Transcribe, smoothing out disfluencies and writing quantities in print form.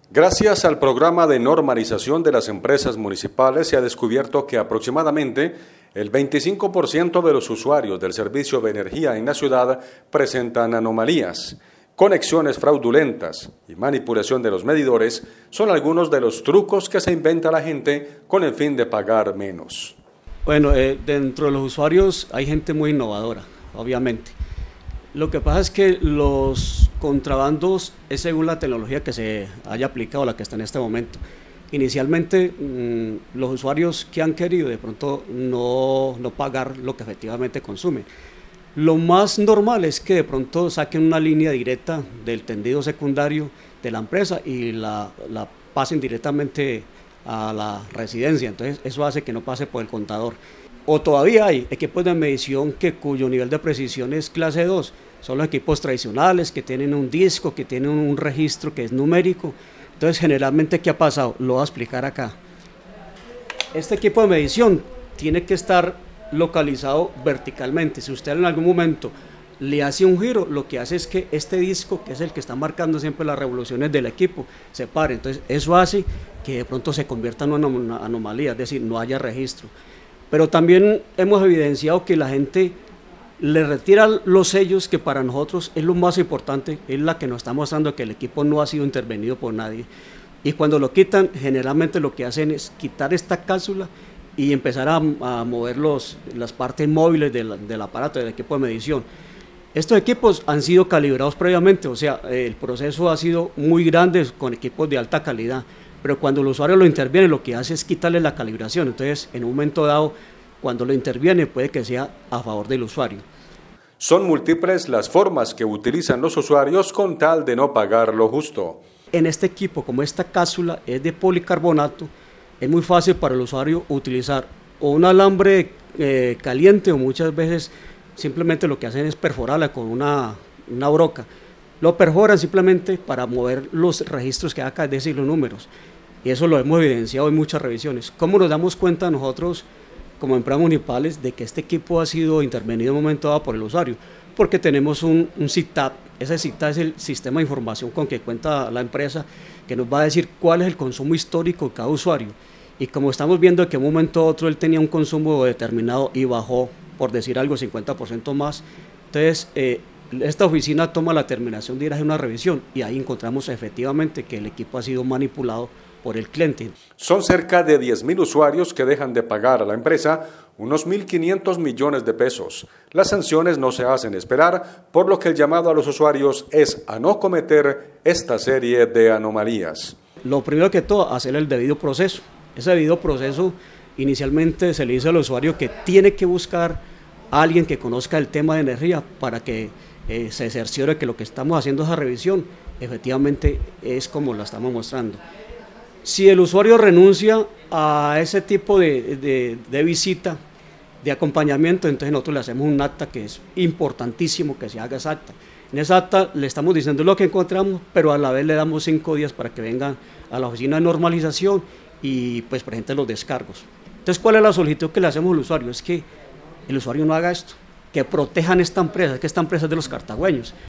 Gracias al programa de normalización de las empresas municipales se ha descubierto que aproximadamente el 25% de los usuarios del servicio de energía en la ciudad presentan anomalías. Conexiones fraudulentas y manipulación de los medidores son algunos de los trucos que se inventa la gente con el fin de pagar menos. Bueno, dentro de los usuarios hay gente muy innovadora, obviamente. Lo que pasa es que los contrabandos es según la tecnología que se haya aplicado, la que está en este momento. Inicialmente, los usuarios que han querido de pronto no pagar lo que efectivamente consumen. Lo más normal es que de pronto saquen una línea directa del tendido secundario de la empresa y la pasen directamente a la residencia, entonces eso hace que no pase por el contador. O todavía hay equipos de medición cuyo nivel de precisión es clase 2, son los equipos tradicionales que tienen un disco, que tienen un registro que es numérico. Entonces generalmente, ¿qué ha pasado? Lo voy a explicar acá. Este equipo de medición tiene que estar localizado verticalmente. Si usted en algún momento le hace un giro, lo que hace es que este disco, que es el que está marcando siempre las revoluciones del equipo, se pare. Entonces eso hace que de pronto se convierta en una anomalía, es decir, no haya registro. Pero también hemos evidenciado que la gente le retira los sellos, que para nosotros es lo más importante, es la que nos está mostrando que el equipo no ha sido intervenido por nadie. Y cuando lo quitan, generalmente lo que hacen es quitar esta cápsula y empezar a mover las partes móviles del aparato, del equipo de medición. Estos equipos han sido calibrados previamente, o sea, el proceso ha sido muy grande con equipos de alta calidad, pero cuando el usuario lo interviene, lo que hace es quitarle la calibración. Entonces, en un momento dado, cuando lo interviene, puede que sea a favor del usuario. Son múltiples las formas que utilizan los usuarios con tal de no pagar lo justo. En este equipo, como esta cápsula es de policarbonato, es muy fácil para el usuario utilizar o un alambre caliente, o muchas veces simplemente lo que hacen es perforarla con una broca. Lo perforan simplemente para mover los registros que hay acá, es decir, los números. Y eso lo hemos evidenciado en muchas revisiones. ¿Cómo nos damos cuenta nosotros, como empresas municipales, de que este equipo ha sido intervenido en un momento dado por el usuario? Porque tenemos un SITAP. Ese SITAP es el sistema de información con que cuenta la empresa, que nos va a decir cuál es el consumo histórico de cada usuario. Y como estamos viendo que en un momento u otro él tenía un consumo determinado y bajó, por decir algo, 50% más, entonces esta oficina toma la determinación de ir a hacer una revisión y ahí encontramos efectivamente que el equipo ha sido manipulado por el cliente. Son cerca de 10.000 usuarios que dejan de pagar a la empresa unos 1.500 millones de pesos. Las sanciones no se hacen esperar, por lo que el llamado a los usuarios es a no cometer esta serie de anomalías. Lo primero que todo, hacer el debido proceso. Ese debido proceso inicialmente se le dice al usuario que tiene que buscar a alguien que conozca el tema de energía para que se cerciore que lo que estamos haciendo, esa revisión, efectivamente es como la estamos mostrando. Si el usuario renuncia a ese tipo de visita, de acompañamiento, entonces nosotros le hacemos un acta que es importantísimo que se haga esa acta. En esa acta le estamos diciendo lo que encontramos, pero a la vez le damos 5 días para que vengan a la oficina de normalización y pues presenten los descargos. Entonces, ¿cuál es la solicitud que le hacemos al usuario? Es que el usuario no haga esto, que protejan esta empresa, que esta empresa es de los cartagüeños.